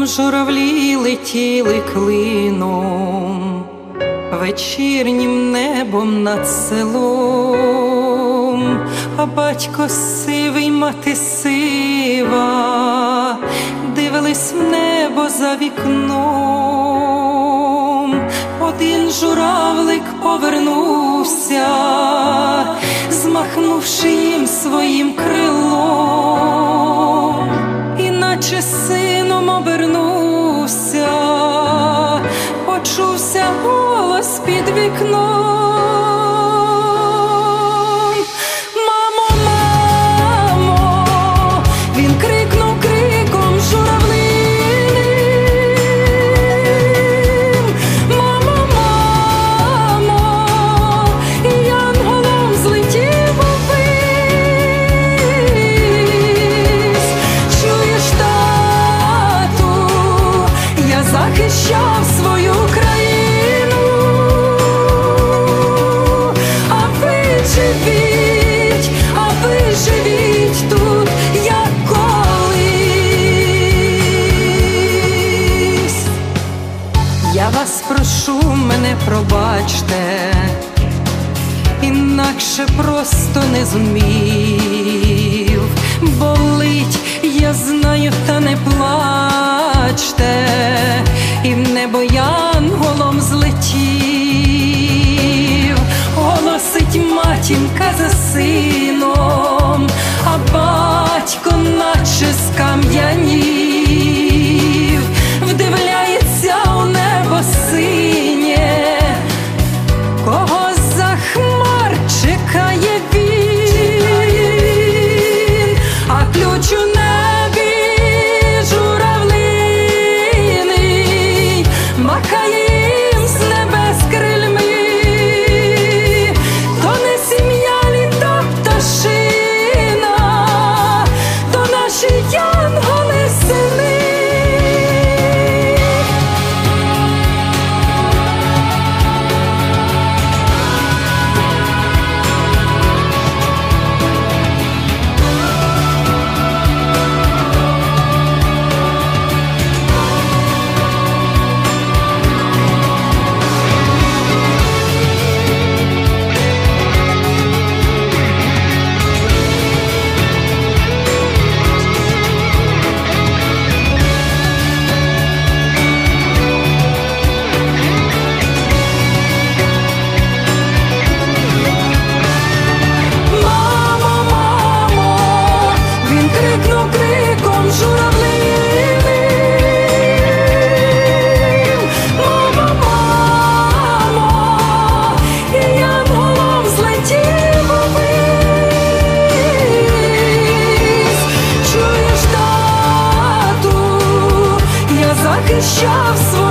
криком журавлі летіли клином, вечірнім небом над селом, а батько сивий, мати сива, дивились в небо за вікном. Один журавлик повернувся, змахнувши їм своїм крилом, іначе сином обернувся, почувся голос під вікном. Мамо, мамо, він крикнув криком журавлиним. Мамо, мамо, і янголом злетів увись. Чуєш, тату, я захищав свою країну, а ви живіть тут, як колись. Я вас прошу, мене пробачте, інакше просто не зумів. Болить, я знаю, та не плачте, і в небо янголом злетів. Голосить матінка за сином, а батько наче скам'янів, вдивляється у небо синє, кого за хмар чекає він, а ключ у небі журавлиний махає їм з небес крильми. То не сім'я лі, то пташина, то наші янголи сини. Захищав